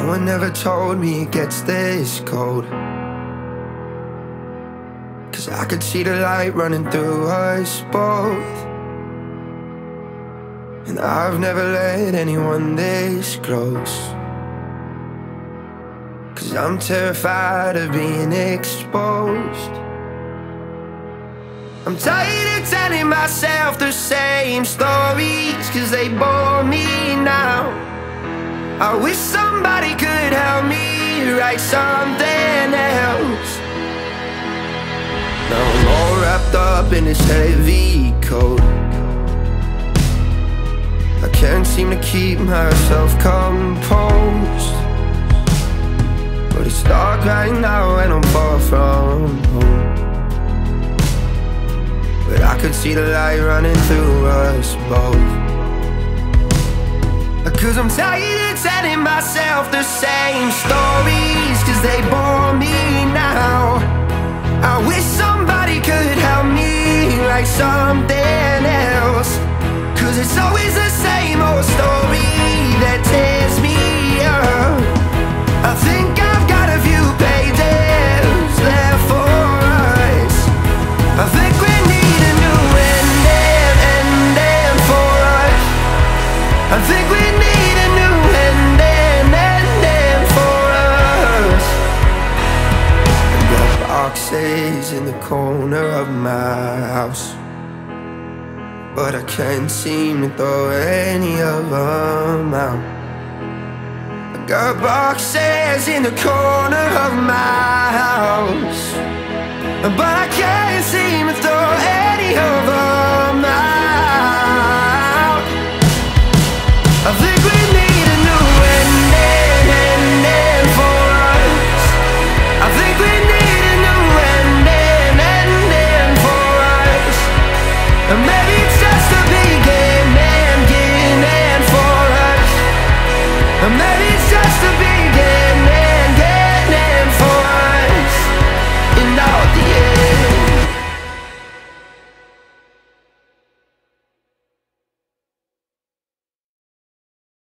No one ever told me it gets this cold, 'cause I could see the light running through us both. And I've never let anyone this close, 'cause I'm terrified of being exposed. I'm tired of telling myself the same stories, 'cause they bore me now. I wish somebody could help me write something else. Now I'm all wrapped up in this heavy coat. I can't seem to keep myself composed, but it's dark right now and I'm far from home. But I could see the light running through us both. 'Cause I'm tired of telling myself the same stories, 'cause they bore me now. I wish somebody could help me write something else, 'cause it's always the same old story that tears me up. I think I've got a few pages left for us. I think we need a new ending for us. I think we need a new ending for us. I got boxes in the corner of my house, but I can't seem to throw any of them out. I got boxes in the corner of my house, but I can't seem to throw any of them